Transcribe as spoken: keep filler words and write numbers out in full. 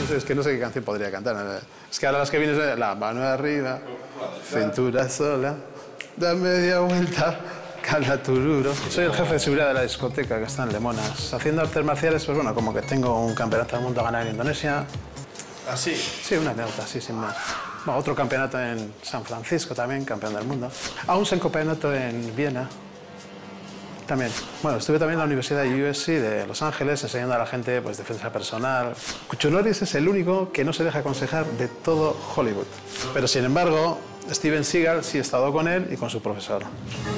sé, es que no sé qué canción podría cantar. Es que ahora las que vienen son la mano arriba, cintura sola, da media vuelta, cala tururo. Soy el jefe de seguridad de la discoteca que está en Lemonas. Haciendo artes marciales, pues bueno, como que tengo un campeonato del mundo a ganar en Indonesia. ¿Ah, sí? Sí, una anécdota, sí, sin más. Bueno, otro campeonato en San Francisco también, campeón del mundo. Aún un campeonato en Viena. También. Bueno, estuve también en la Universidad de U S C de Los Ángeles enseñando a la gente pues, defensa personal. Chuck Norris es el único que no se deja aconsejar de todo Hollywood. Pero sin embargo, Steven Seagal sí ha estado con él y con su profesor.